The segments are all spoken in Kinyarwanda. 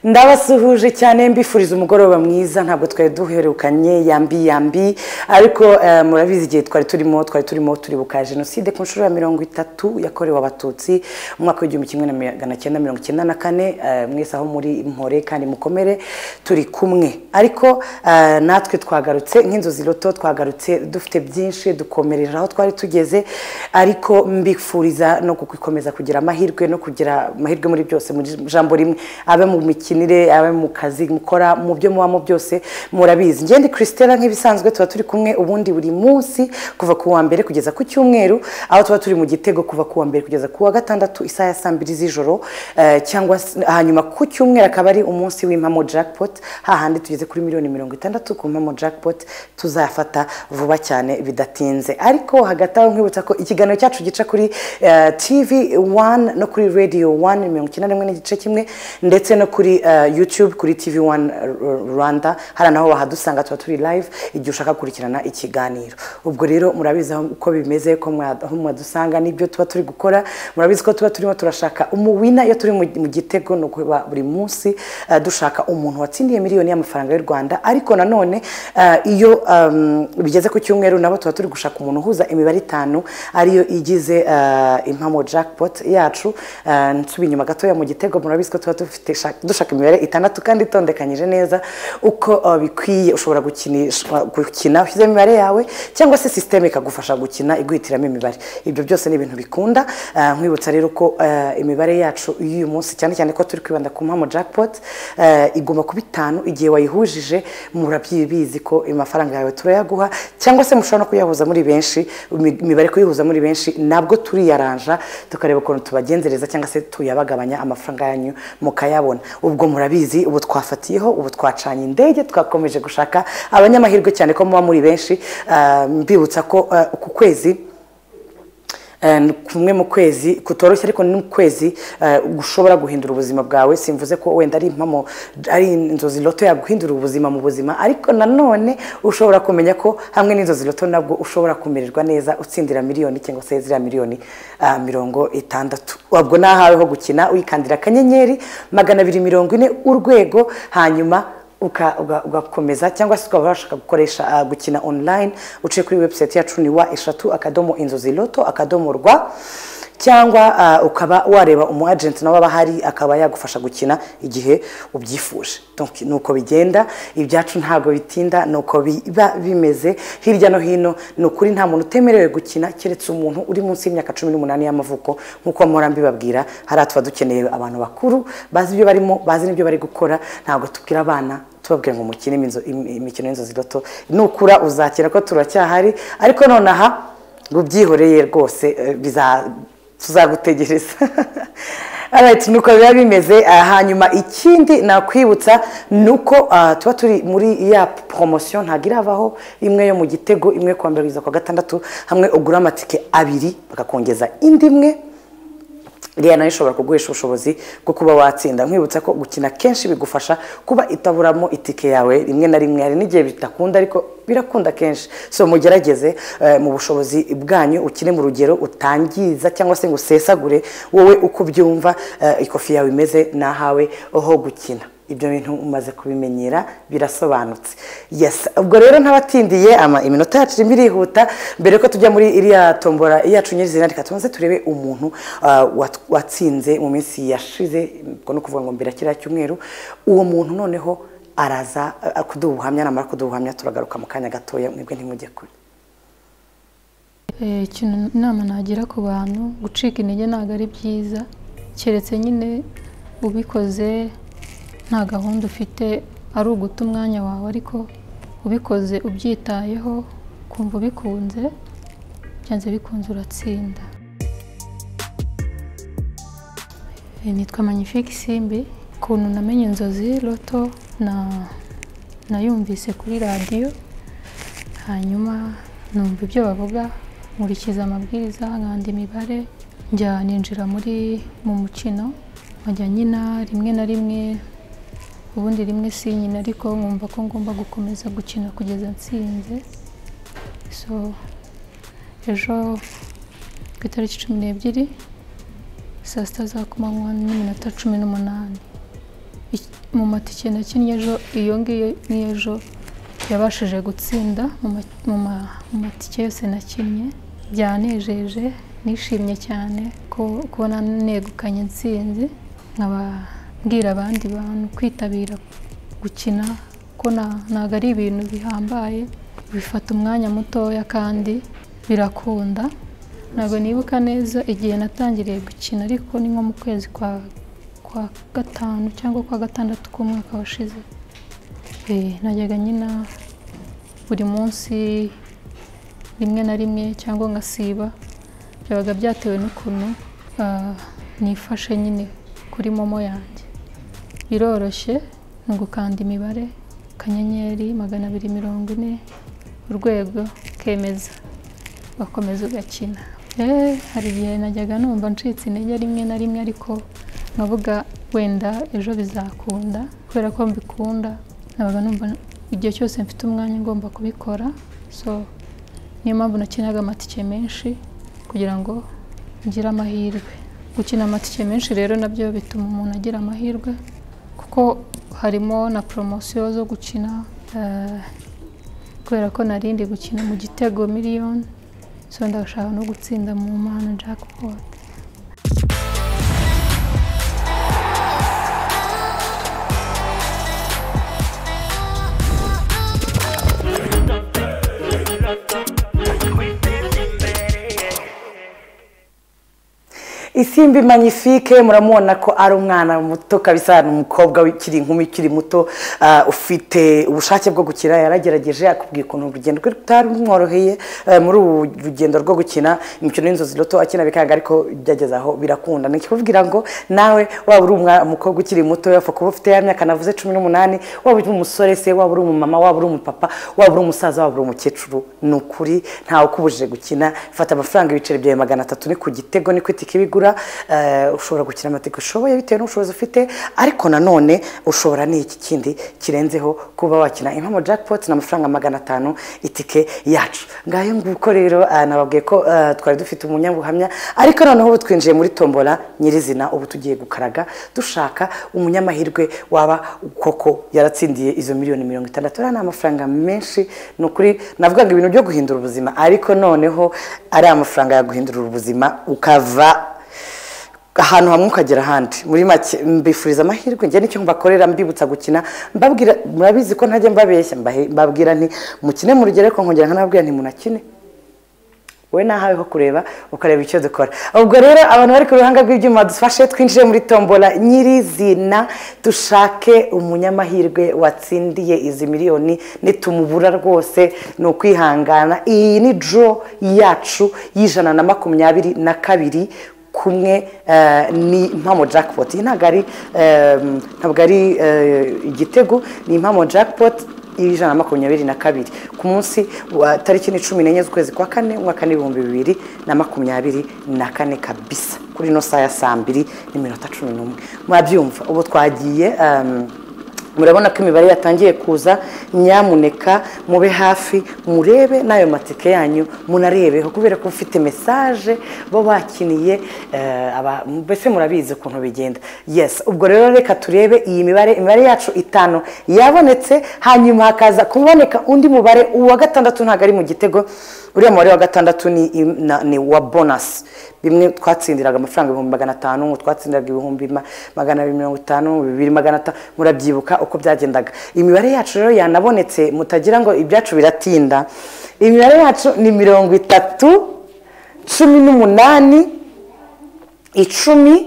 Ndabasuhuje cyane mbifuriza umugoroba mwiza ntabwo twari duherukanye yambi ariko murabizi igihe twari turimo turibuka jenoside ku nshuro ya 30 yakorewe abatutsi mu mwaka w'1994 mwese aho muri Mpore kandi mukomere turi kumwe ariko natwe twagarutse nk'inzozi loto twagarutse dufite byinshi dukomerera aho twari tugeze ariko mbifuriza no gukomeza kugira amahirwe no kugira amahirwe muri byose muri jambo rimwe abe mu kinire abe mu kazi mukora mu byo mubamo byose murabizi ngende Christella nk'ibisanzwe tuba turi kumwe ubundi buri munsi kuva ku wa mbere kugeza ku cyumweru aho tuba turi mu gitego kuva ku wa mbere kugeza ku wa gatandatu isaha ya 2 z'ijoro cyangwa hanyuma ku cyumweru akaba ari umunsi w'impamo jackpot hahandi tugeze kuri $60 ku mpamo jackpot tuzafata vuba cyane bidatinze ariko hagati aho nkwibutsa ko ikiganiro cyacu gica kuri TV1 no kuri Radio 1 91 n'igice kimwe ndetse no kuri YouTube kuri TV1 Rwanda hari naho wahadusanga tuba turi live igihe ushaka kurikirana ikiganiro ubwo rero murabizi uko bimeze ko mwadusanga nibyo tuba turi gukora murabizi ko tuba turimo turashaka umuwina iyo turi mu gitego no kuba buri munsi dushaka umuntu watsindiye miliyoni y'amafaranga y'u Rwanda ariko nanone iyo bigeze ku cyumweru nabo tuba turi gushaka umuntu uhuza imibare 5 ariyo igize impamo jackpot yacu nsubi inyuma gato ya mu gitego murabizi ko tuba dushaka imibare 6 kandi itondekanyije neza uko bikwiye ushobora gukina ushyize imibare yawe cyangwa se system ikagufasha gukina iguhitiramo imibare ibyo byose ni ibintu bikunda nkwibutsa rero ko imibare yacu y'uyu munsi cyane ko turi kwibanda ku mpamo jackpot igomba kuba 5 igihe wayihujije murabyibizi ko amafaranga yawe turayaguha cyangwa se mushobora no kuyahuza muri benshi imibare kuyihuza muri benshi nabwo turiyaranja tukareba ukuntu tubagenzereza cyangwa se tuyabagabanya amafaranga yanyu mukayabona ubwo murabizi ubu twafatiyeho ubu twacanye indege twakomeje gushaka abanyamahirwe cyane ko muba muri benshi mbibutsa ko ku kwezi kumwe mu kwezi kutoroshye ariko ni kwezi gushobora guhindura ubuzima bwawe simvuze ko wenda ari impamo ari inzozi loto yaguhindura ubuzima mu buzima ariko nanone ushobora kumenya ko hamwe n'inzozi loto nabwo ushobora kumererwa neza utsindira miliyoni cyangwa se zira miliyoni 60 ubwo nahaweho gukina uyikandira akanyenyeri 240 urwego hanyuma ugakomeza cyangwa se ukaba washaka gukoresha gukina online uciye kuri website yacu ni wa3.inzoziloto.rw cyangwa ukaba wareba umu agent nawe abahari akaba yagufasha gukina igihe ubyifuje donc nuko bigenda ibyacu ntago bitinda nuko biba bimeze hirya no hino nukuri nta muntu utemerewe gukina keretse umuntu uri munsi y'imyaka 18 y'amavuko nkuko mpora mbibabwira hari atwa dukeneye abantu bakuru bazi ibyo barimo bazi n'ibyo bari gukora ntago tubwira abana tubabwira ngo mukine imikino y'inzozi loto nukura uzakira ko turacyahari ariko nonaha gubyihoreye rwose tuzagutegereza alright nuko biba bimeze hanyuma ikindi nakwibutsa nuko tuba turi muri ya promotion ntagiravaho imwe yo mu gitego imwe kwa mbere kugeza kwa gatandatu hamwe ugura amatike 2 bakakongeza indi imwe iriya nayo ishobora kuguhesha ubushobozi bwo kuba watsinda nkwibutsa ko gukina kenshi bigufasha kuba itaburamo itike yawe rimwe na rimwe hari n'igihe bitakunda ariko birakunda kenshi so mugerageze mu bushobozi bwanyu ukine mu rugero utangiza cyangwa se ngo usesagure wowe uko byumva ikofi yawe imeze nahawe aho gukina ibyo bintu umaze kubimenyera birasobanutse yes ubwo rero ntabatindiye iminota yacu irihuta mbere ko tujya muri iriya tombora yacu nyirizina reka tubanze turebe umuntu watsinze mu minsi yashize no kuvuga ngo mbere kiriya cyumweru uwo muntu noneho araza kuduha ubuhamya namara kuduha ubuhamya turagaruka mu kanya gatoya mwebwe ntimujye kure ikintu inama nagira ku bantu gucika intege ntabwo ari byiza keretse nyine ubikoze nta gahunda ufite ari uguta umwanya wawe ariko ubikoze ubyitayeho kumva ubikunze byanze bikunze uratsinda nitwa Magnifique Simbi kuntu namenye inzozi loto nayumvise kuri radio hanyuma numva ibyo bavuga nkurikiza amabwiriza nkanda imibare njya ninjira mu mukino nkajya nyina rimwe na rimwe ubundi rimwe sinyina ariko nkumva ko ngomba gukomeza gukina kugeza nsinze so ejo ku itariki 12 saa 6 za kumanywa n'iminota 18 mu matike nakinnye ejo iyo ngiyo n'ejo yabashije gutsinda mu matike yose nakinnye byanejeje nishimye cyane ko kubona negukanye intsinzi nkaba mbwira abandi bantu kwitabira gukina ko ntago ari ibintu bihambaye bifata umwanya mutoya kandi birakunda ntabwo nibuka neza igihe natangiriye gukina ariko ni nko mu kwezi kwa gatanu cyangwa kwa gatandatu k'umwaka washize najyaga nyina buri munsi rimwe na rimwe cyangwa ngasiba byabaga byatewe n'ukuntu nifashe nyine kuri momo yanjye biroroshye ni ugukanda imibare akanyenyeri 240 urwego kemeza bakomeza ugakina hari igihe najyaga numva ncitse intege rimwe na rimwe ariko nkavuga wenda ejo bizakunda kubera ko mbikunda nabaga numva igihe cyose mfite umwanya ngomba kubikora so niyo mpamvu nakinaga amatike menshi kugira ngo ngire amahirwe gukina amatike menshi rero nabyo bituma umuntu agira amahirwe kuko harimo na promosiyo zo gukina kubera ko narindi gukina mu Gitego miliyoni so ndashaka no gutsinda mu Mana jackpot. Isimbi magnifique muramubona ko ari umwana muto kabisa n'umukobwa w'ikiri inkumi ikiri muto ufite ubushake bwo gukina yaragerageje akubwiye ukuntu urugendo rutari mworoheye muri urugendo rwo gukina imikino y'inzozi loto akina bikanga ariko byageze aho birakunda nikubwira ngo nawe waba uri umukobwa ukiri muto yafa kuba ufite ya myaka navuze 18 waba uri umusore se waba uri umumama waba uri umupapa waba uri umusaza waba uri umukecuru nukuri ntawe ukubujije gukina fata amafaranga ibiceri bya 300 ni ku Gitego ni kwitike bigura ushobora gukina amatike ushoboye bitewe n'ubushobozi ufite ariko nanone ushobora n'iki kindi kirenzeho kuba wakina impamo jackpot n'amafaranga 500 itike yacu ngayo nguko rero nababwiye ko twari dufite umunyambuhamya ariko noneho ubu twinjiye muri tombola nyirizina ubu tugiye gukaraga dushaka umunyamahirwe waba koko yaratsindiye izo miliyoni 60 ari amafaranga menshi nukuri navugaga ibintu byo guhindura ubuzima ariko noneho ari amafaranga ya guhindura ubuzima ukava ahantu hamwe ukagera handi muri make mbifuriza amahirwe nge nicyo mbakorera mbibutsa gukina mbabwira murabizi ko ntajye mbabeshya mbabwira nti mukine mu rugero ko nkongera nkanabwira nti munakine we nahaweho kureba ukareba icyo dukora ubwo rero abantu bari ku ruhanga rw'ibyuma dufashe twinjire muri tombola nyirizina dushake umunyamahirwe watsindiye izi miliyoni nitumubura rwose no kwihangana iyi ni draw yacu y'122 kumwe ni impamo jackpot ntabwo ari Igitego ni impamo jackpot 122 ku munsi wa tariki 14 z'ukwezi kwa 4 umwaka 2024 kabisa kuri no saa ya 2:11 mwabyumva ubu twagiye murabona ko imibare yatangiye kuza nyamuneka mube hafi murebe nayo matike yanyu munarebeho kubera ko ufite message bo bakiniye mbese murabizi ukuntu bigenda yes ubwo rero reka turebe iyi imibare yacu 5 yabonetse hanyuma hakaza kuboneka undi mubare uwa gatandatu ntago ari mu Gitego uriya mubare wa gatandatu ni wa bonus bimwe twatsindiraga amafaranga 500 twatsindiraga 250 250 murabyibuka uko byagendaga imibare yacu rero yanabonetse mutagira ngo ibyacu biratinda imibare yacu ni 30 18 10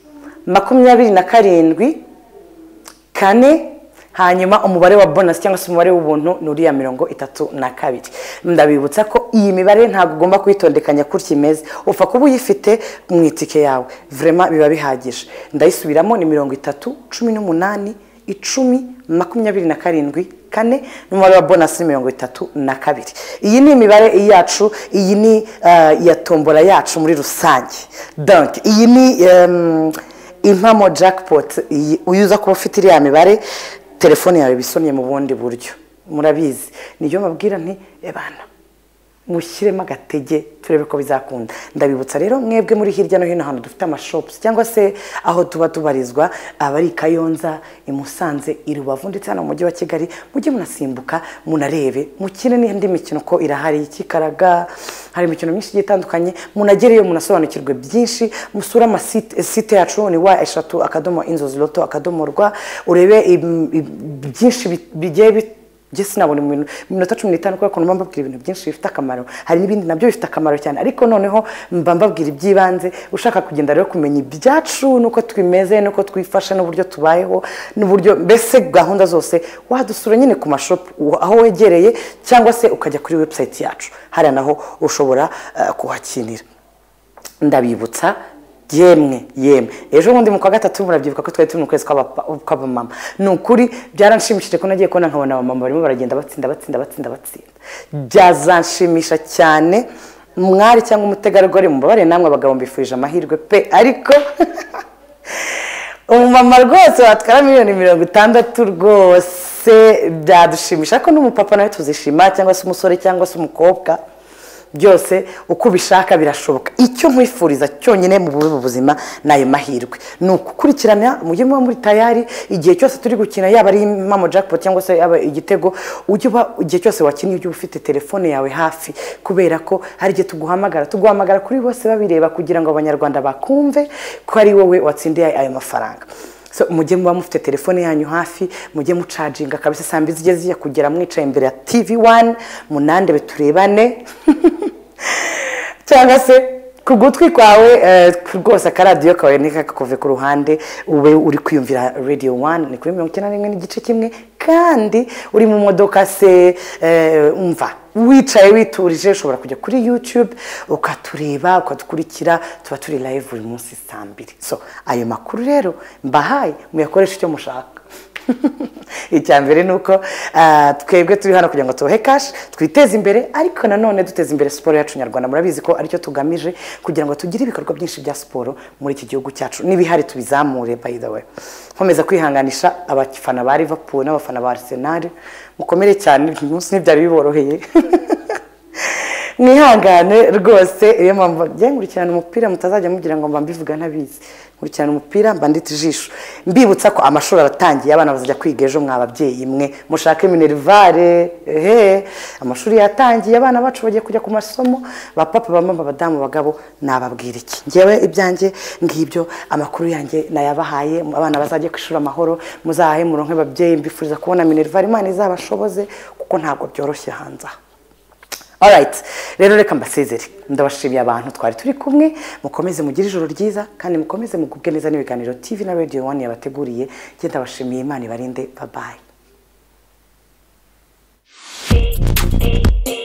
27 kane hanyuma umubare wa bonus cyangwa se umubare w'ubuntu nuriya 32 ndabibutsa ko iyi mibare ntabwo ugomba kwitondekanya kurya imeze ufa kuba uyifite mu itike yawe vraiment biba bihagije ndayisubiramo ni 30 18 10 27 kane n'umubare wa bonus ni 32 iyi ni imibare yacu iyi ni ya tombola yacu muri rusange donc iyi ni impamo jackpot uyuza kuba ufite iriya mibare telefone yawe bisomye mu bundi buryo murabizi niyo mabwira nti ebana mushyiremo agatege turebe ko bizakunda. Ndabibutsa rero mwebwe muri hirya no hino ahantu dufite amashops cyangwa se aho tuba tubarizwa, abari Kayonza, i Musanze, i Rubavu ndetse hano mu mujyi wa Kigali, mujye munasimbuka munarebe mukine n'indi mikino ko irahari, ikikaraga, hari imikino myinshi itandukanye, munagereyo munasobanukirwe byinshi, musura amasite yacu ni wa3.inzoziloto.rw urebe byinshi bigiye Jesi nabone mu minota 15 kuko kono mbabwira ibintu byinshi bifite akamaro, hari n'ibindi nabyo bifite akamaro cyane, ariko noneho mbabwira ibyibanze. Ushaka kugenda rero kumenya ibyacu nuko twimeze, nuko twifasha, n'uburyo tubayeho, n'uburyo mbese gahunda zose, wadusura nyine ku mashop aho wegereye, cyangwa se ukajya kuri website yacu, hari naho ushobora kuhakinira. Ndabibutsa yemwe ejo bundi mu kwa gatatu murabyibuka ko twari turi mu kwezi kw'abamama. Ni ukuri byaranshimishije ko nagiye kubona nkabona abamama barimo baragenda batsinda. Byazanshimishije cyane. Mwari cyangwa umutegarugori mubabare namwe abagabo mbifurije amahirwe pe, ariko umumama rwose watwara $60,000 rwose byadushimisha, ko n'umupapa nawe tuzishima, cyangwa se umusore cyangwa se umukobwa, byose uko bishaka birashoboka. Icyo nkwifuriza cyonyine mu buzima nayo mahirwe ni ukukurikirana, mujye muba muri tayari igihe cyose turi gukina, yaba ari mamo jackpot cyangwa se yaba igitego, igihe cyose wakiniye ujye ufite telefone yawe hafi, kubera ko hari igihe tuguhamagara kuri bose babireba, kugira ngo abanyarwanda bakumve ko ari wowe watsindiye ayo mafaranga. So mujye muba mufite telefone yanyu hafi, mujye mucharginga kabisa, saa 2 zigeze kugera mwicaye imbere ya TV1 munandebe turebane cyangwa se ku gutwi kwawe rwose akaradiyo kawe nikakuve ku ruhande, ube uri kwiyumvira Radio 1 ni kuri 91.1 kandi uri mu modoka se umva wicaye witurije, ushobora kujya kuri YouTube ukatureba ukadukurikira, tuba turi live buri munsi saa 2. So ayo makuru rero mbahaye muyakoresha icyo mushaka. Icyambere nuko twebwe turi hano kugira ngo tuhe cash, twiteze imbere, ariko nanone duteze imbere siporo yacu nyarwanda. Murabizi ko aricyo tugamije, kugira ngo tugire ibikorwa byinshi bya siporo muri iki gihugu cyacu, n'ibihari tubizamure. By the way, nkomeza kwihanganisha abafana ba Liverpool n'abafana ba Arsenal, mukomere cyane, umunsi ntibyari biboroheye. Mwihangane rwose, iyo mpamvu nkurikirana umupira mutazajya mugira ngo mbivuga ntabizi. Nkurikirana umupira mbandita ijisho, mbibutsa ko amashuri aratangiye, abana bazajya kwiga ejo. Mwababyeyi mwe mushake minervare, amashuri yatangiye, abana bacu bagiye kujya ku masomo, ba papa ba mama badamu bagabo. Nababwira iki ngewe ibyanjye ngibyo, amakuru yanjye nayabahaye. Abana bazajye kwishura amahoro, muzahe muronke babyeyi, mbifuriza kubona minervare, Imana izabashoboze kuko ntabwo byoroshye hanze. Alright, rero reka mbasezere, ndabashimiye abantu twari turi kumwe, mukomeze mugire ijoro ryiza kandi mukomeze mugubwe neza n'ibiganiro TV na Radio 1 yabateguriye. Nge ndabashimiye, Imana ibarinde, bye bye.